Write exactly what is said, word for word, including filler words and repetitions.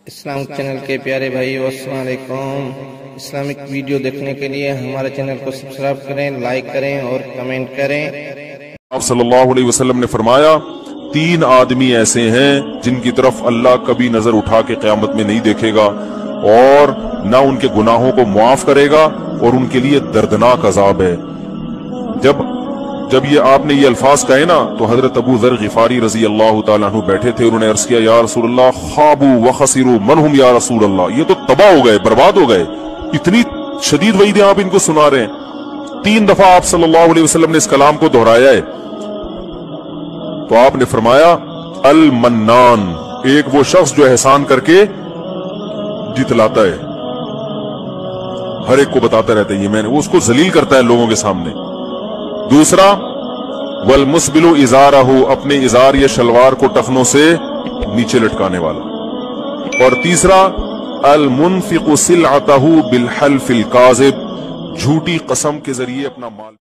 اسلام channel کے پیارے بھائیو السلام علیکم۔ اسلامک ویڈیو دیکھنے کے لیے ہمارے چینل کو سبسکرائب کریں، لائک کریں اور کمنٹ کریں۔ آپ صلی اللہ علیہ وسلم نے فرمایا تین آدمی ایسے ہیں جن کی طرف اللہ کبھی نظر اٹھا کے قیامت میں نہیں دیکھے گا اور نہ ان کے گناہوں کو معاف کرے گا اور ان کے لیے دردناک عذاب ہے۔ جب جب یہ آپ نے یہ الفاظ کہے نا تو حضرت ابو ذر غفاری رضی اللہ تعالیٰ عنہ بیٹھے تھے، انہوں نے عرض کیا یا رسول اللہ خابوا وخسروا من ہم یا رسول اللہ، یہ تو تباہ ہو گئے، برباد ہو گئے، اتنی شدید وعیدیں آپ ان کو سنا رہے ہیں۔ تین دفعہ آپ صلی اللہ علیہ وسلم نے اس کلام کو دہرایا ہے تو آپ نے فرمایا المنان، ایک وہ شخص جو احسان کر کے جتلاتا ہے، ہر ایک کو بتاتا رہتا ہے یہ میں نے، وہ اس کو ذلیل کرتا ہے لوگوں کے سامنے۔ دوسرا والمسبل ازارہ، اپنے ازار یا شلوار کو ٹخنوں سے نیچے لٹکانے والا۔ اور تیسرا المنفق سلعتہ بالحلف الکاذب، جھوٹی قسم کے ذریعے اپنا مال